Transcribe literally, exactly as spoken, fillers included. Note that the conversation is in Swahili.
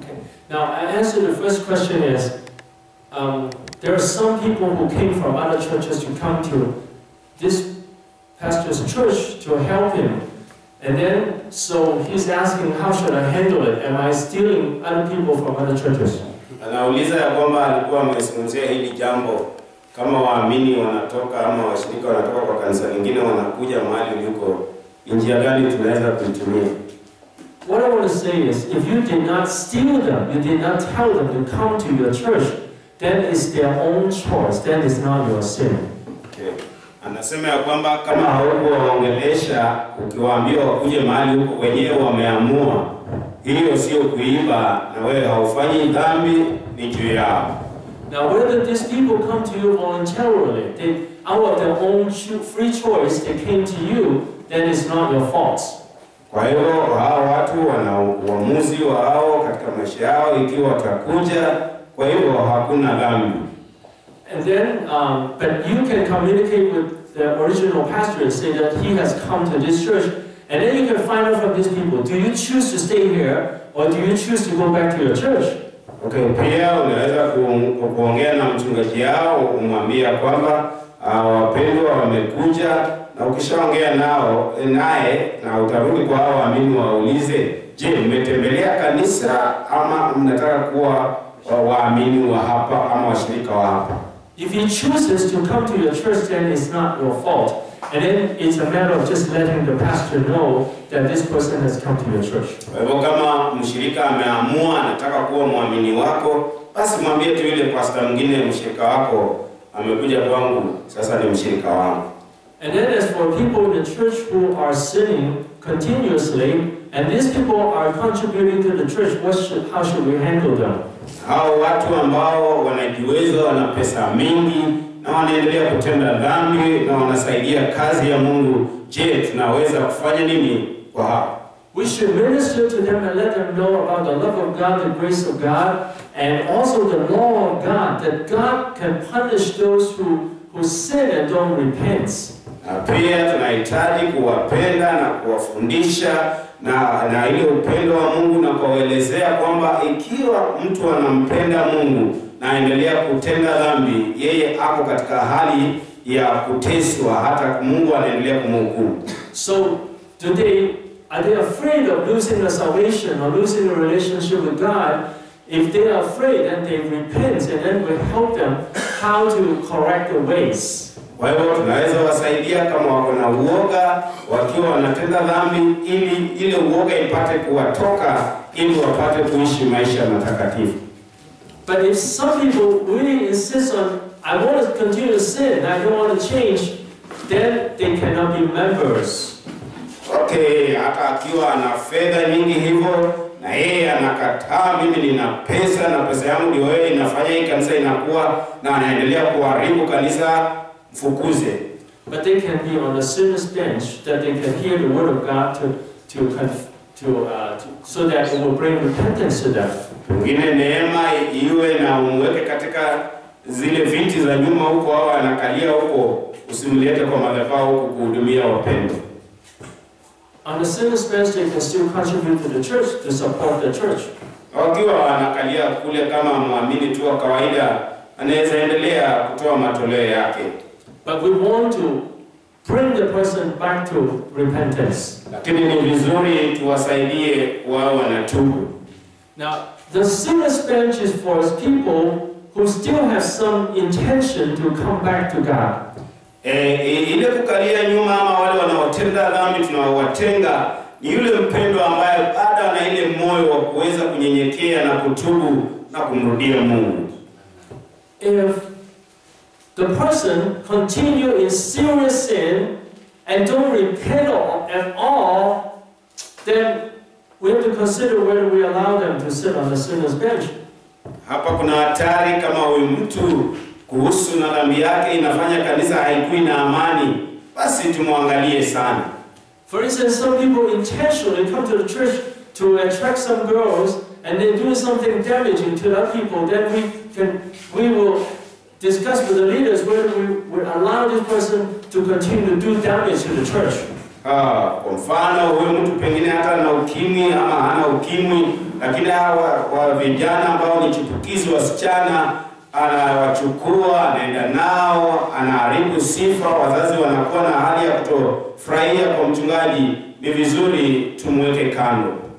Okay. Now, I answer the first question is, um, there are some people who came from other churches to come to this pastor's church to help him. And then, so he's asking, how should I handle it? Am I stealing other people from other churches? Anauliza ya kwamba alikuwa amezungumzia hili jambo kama waamini wanatoka ama washirika wanatoka kwa kanisa lingine wanakuja mahali uliko, njia gani tunaweza kuitumia? What I want to say is, if you did not steal them, you did not tell them to come to your church, then it's their own choice, then it's not your sin. Okay. Anasema ya kwamba kama haukuwaongelesha ukiwaambia wakuje mahali huko wenyewe wameamua, hiyo sio kuiba na wewe haufanyi dhambi, ni juu yao. Now whether these people come to you voluntarily, they, out of their own free choice, they came to you, then it's not your fault. Kwa hivyo hao watu wana uamuzi wao katika maisha yao ikiwa watakuja, kwa hivyo hakuna dhambi. And then, um, but you can communicate with the original pastor and say that he has come to this church, and then you can find out from these people, do you choose to stay here, or do you choose to go back to your church? Okay, pia unaweza kuongea na mchungaji yao, umwambia kwamba wapendwa wamekuja, na ukishaongea nao naye na utarudi kwa hao waamini waulize, je, mmetembelea kanisa ama mnataka kuwa waamini wa hapa ama washirika wa hapa? If he chooses to come to your church, then it's not your fault. And then it's a matter of just letting the pastor know that this person has come to your church. Kwa hivyo kama mshirika ameamua anataka kuwa muamini wako, basi mwambie tu yule pastor mwingine mshirika wako amekuja kwangu, sasa ni mshirika wangu. And then as for people in the church who are sinning continuously, and these people are contributing to the church, what should, how should we handle them? Hao watu ambao wanajiweza, wana pesa mingi na wanaendelea kutenda dhambi na wanasaidia kazi ya Mungu, je, tunaweza kufanya nini kwa hao? We should minister to them and let them know about the love of God, the grace of God, and also the law of God, that God can punish those who, who sin and don't repent. Na pia tunahitaji kuwapenda na kuwafundisha na na ile upendo wa Mungu na kuwaelezea kwamba ikiwa mtu anampenda Mungu na aendelea kutenda dhambi, yeye ako katika hali ya kuteswa, hata Mungu anaendelea kumhukumu. So today, are they afraid of losing their salvation or losing a relationship with God? If they are afraid, then they repent, and then we help them how to correct their ways. Kwa hivyo tunaweza wasaidia kama wako na uoga, wakiwa wanatenda dhambi, ili ile uoga ipate kuwatoka, ili wapate kuishi maisha matakatifu. But if some people really insist on, I want to continue to sin, I don't want to change, then they cannot be members. Okay, hata akiwa ana fedha nyingi hivyo, na yeye anakataa, mimi nina pesa na pesa yangu ndio wewe inafanya hii kanisa inakuwa, na anaendelea kuharibu kanisa, mfukuze. But they can be on the sinner's bench, that they can hear the word of God to, to, to, uh, to so that it will bring repentance to them. Mwingine neema iwe na umweke katika zile viti za nyuma huko, au anakalia huko, usimlete kwa madhabahu huko kuhudumia wapendwa. On the sinner's bench, they can still contribute to the church, to support the church. Wakiwa anakalia kule kama muamini tu wa kawaida, anaweza endelea kutoa matoleo yake. But we want to bring the person back to repentance. Lakini ni vizuri tuwasaidie wao wanatubu. Now, the sinner's bench is for people who still have some intention to come back to God. Eh, ile kukalia nyuma ama wale wanaotenda dhambi tunawatenga, ni yule mpendwa ambaye bado ana ile moyo wa kuweza kunyenyekea na kutubu na kumrudia Mungu. If the person continue in serious sin and don't repent at all, then we have to consider whether we allow them to sit on the sinner's bench. Hapa kuna hatari kama huyu mtu kuhusu na dhambi yake inafanya kanisa haikui na amani, basi tumwangalie sana. For instance, some people intentionally come to the church to attract some girls and they do something damaging to other people, then we can we will discuss with the leaders whether we would allow this person to continue to do damage to the church. Ah, kwa mfano huyu mtu pengine hata na ukimwi ama hana ukimwi, lakini hawa wa vijana ambao ni chipukizi wasichana anawachukua, anaenda nao, anaharibu sifa, wazazi wanakuwa na hali ya kutofurahia kwa mchungaji. Ni vizuri tumweke kando.